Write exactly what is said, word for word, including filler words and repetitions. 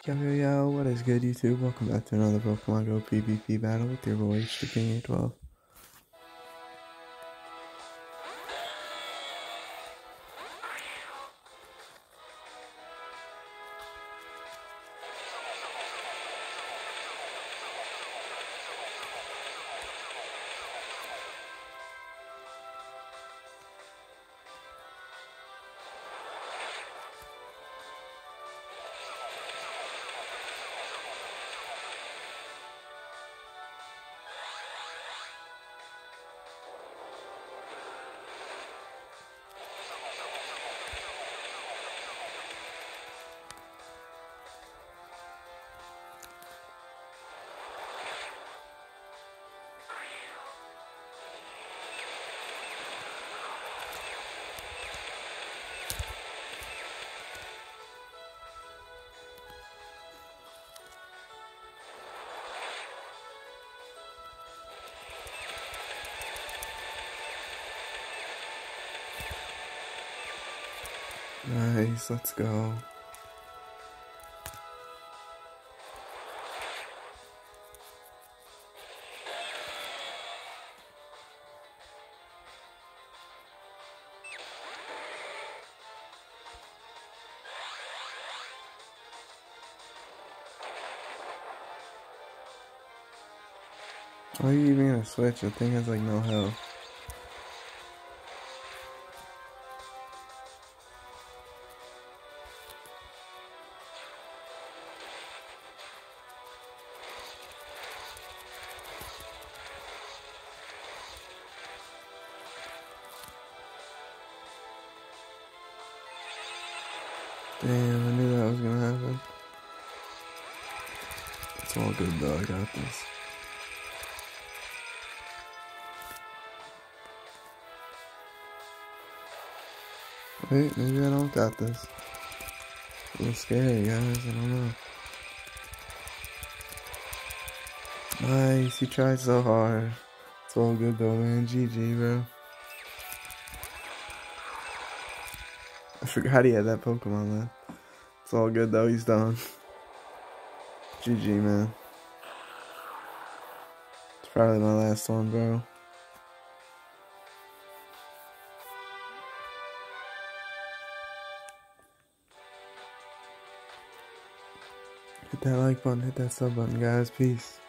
Yo yo yo, what is good YouTube? Welcome back to another Pokemon Go PvP battle with your boy H D King eight twelve. Nice, let's go. Why are you even gonna switch? The thing has like no health. Damn, I knew that was gonna happen. It's all good though, I got this. Wait, maybe I don't got this. A little scary, guys, I don't know. Nice, he tried so hard. It's all good though, man. G G, bro. I forgot he had that Pokemon, man. It's all good though, he's done. G G, man. It's probably my last one, bro. Hit that like button, hit that sub button, guys. Peace.